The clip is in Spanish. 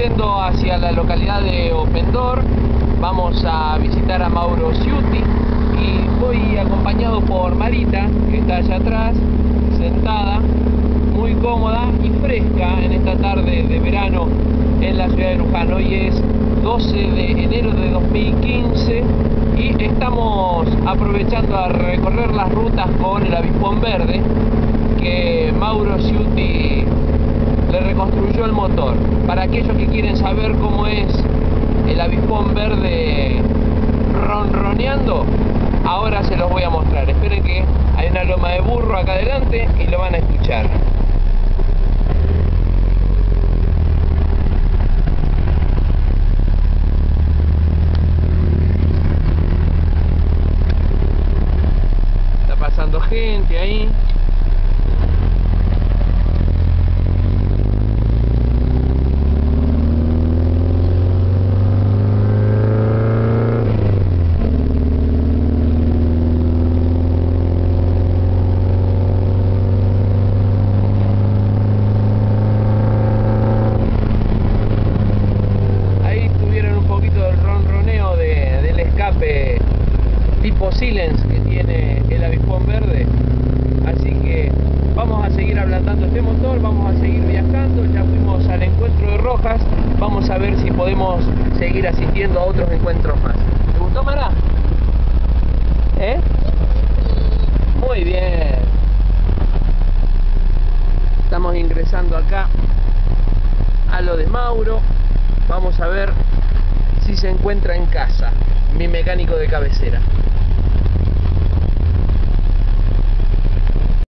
yendo hacia la localidad de Opendor. Vamos a visitar a Mauro Sciuti y voy acompañado por Marita, que está allá atrás, sentada, muy cómoda y fresca en esta tarde de verano en la ciudad de Luján. Hoy es 12 de enero de 2015 y estamos aprovechando a recorrer las rutas con el avispón verde que Mauro Sciuti le reconstruyó el motor. Para aquellos que quieren saber cómo es el avispón verde ronroneando, ahora se los voy a mostrar. Esperen que hay una loma de burro acá adelante y lo van a escuchar. Está pasando gente ahí. Tipo silence que tiene el avispón verde. Así que vamos a seguir ablandando este motor, vamos a seguir viajando. Ya fuimos al encuentro de Rojas, vamos a ver si podemos seguir asistiendo a otros encuentros más. ¿Te gustó, Mara? ¿Eh? Muy bien. Estamos ingresando acá a lo de Mauro. Vamos a ver si se encuentra en casa mi mecánico de cabecera.